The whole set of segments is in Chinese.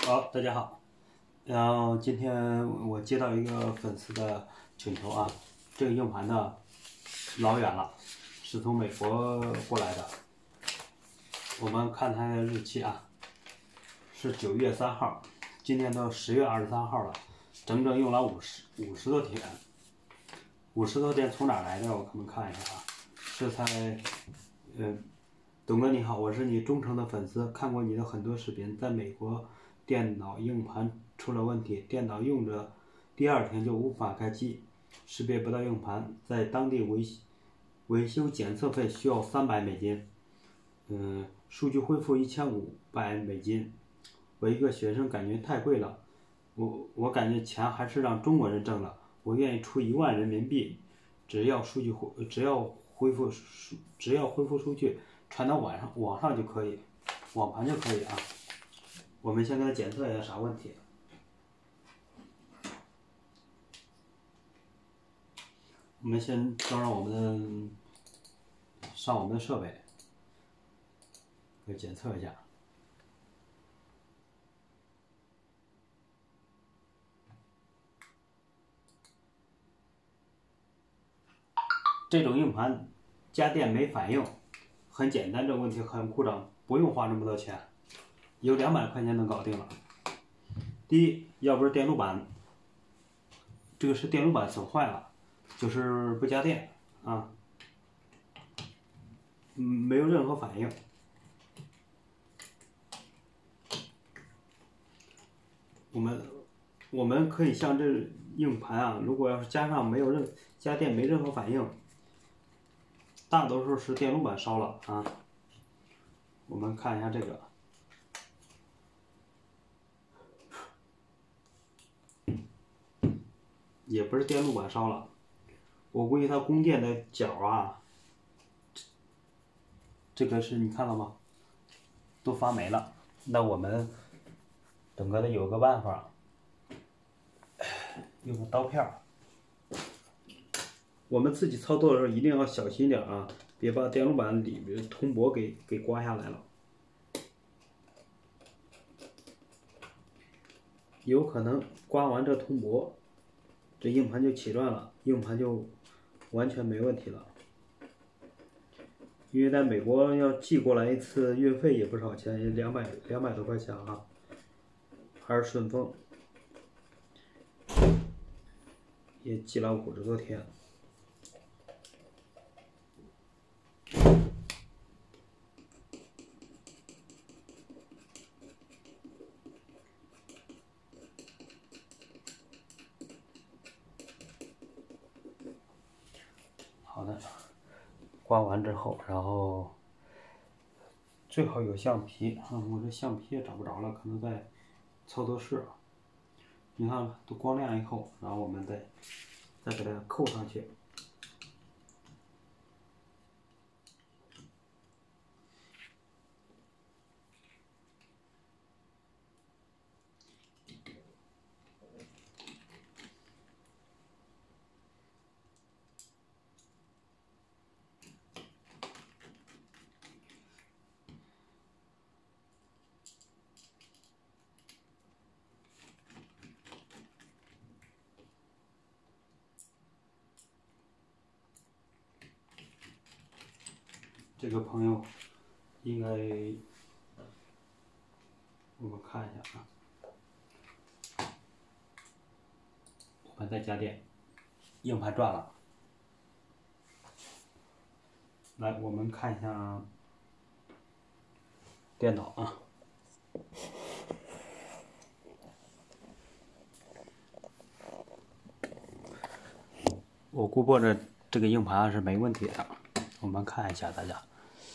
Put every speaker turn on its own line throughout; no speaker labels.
好，大家好。然后今天我接到一个粉丝的请求啊，这个硬盘呢老远了，是从美国过来的。我们看它的日期啊，是9月3号，今天都10月23号了，整整用了50多天。50多天从哪来的？我们看一下啊，是在董哥你好，我是你忠诚的粉丝，看过你的很多视频。在美国，电脑硬盘出了问题，电脑用着第2天就无法开机，识别不到硬盘，在当地维修检测费需要300美金，数据恢复1500美金。我一个学生感觉太贵了，我感觉钱还是让中国人挣了，我愿意出1万人民币，只要恢复数据传到网上就可以，网盘就可以啊。我们先给他检测一下啥问题。我们先装上上我们的设备，给检测一下。这种硬盘加电没反应，很简单，这个问题很故障，不用花这么多钱，有200块钱能搞定了。第一，要不是电路板，这个是电路板损坏了，就是不加电啊，没有任何反应。我们可以像这硬盘啊，如果要是加电没任何反应，大多数是电路板烧了啊。我们看一下这个，也不是电路板烧了，我估计它供电的角啊，这个是你看到吗？都发霉了。那我们整个的有个办法，用个刀片儿。我们自己操作的时候一定要小心点啊，别把电路板里面的铜箔给刮下来了。有可能刮完这铜箔，这硬盘就起乱了，硬盘就完全没问题了。因为在美国要寄过来一次运费也不少钱，也200多块钱啊，还是顺丰，也寄了50多天。好的，刮完之后，然后最好有橡皮啊，我这橡皮也找不着了，可能在操作室。你看都光亮以后，然后我们再给它扣上去。这个朋友应该，我们看一下啊，我们再加电，硬盘转了。来，我们看一下电脑啊。我估摸着这个硬盘是没问题的，我们看一下大家。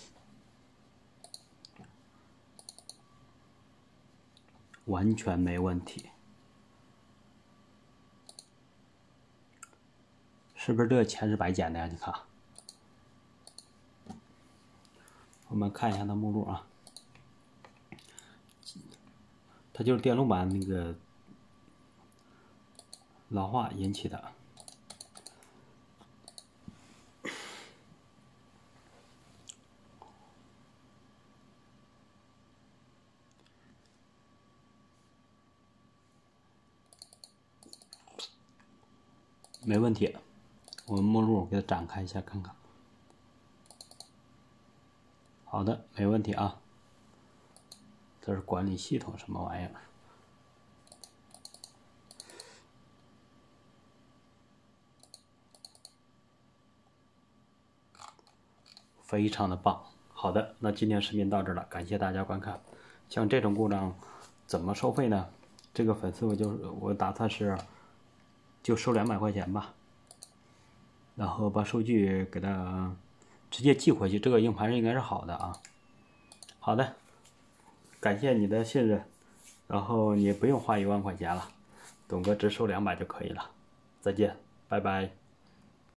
完全没问题，是不是这个钱是白捡的呀？你看，我们看一下它目录啊，它就是电路板那个老化引起的。 没问题。我们目录给它展开一下看看。好的，没问题啊。这是管理系统什么玩意儿？非常的棒。好的，那今天视频到这儿了，感谢大家观看。像这种故障怎么收费呢？这个粉丝我打算是就收200块钱吧，然后把数据给他直接寄回去。这个硬盘应该是好的啊。好的，感谢你的信任，然后你不用花1万块钱了，董哥只收200就可以了。再见，拜拜。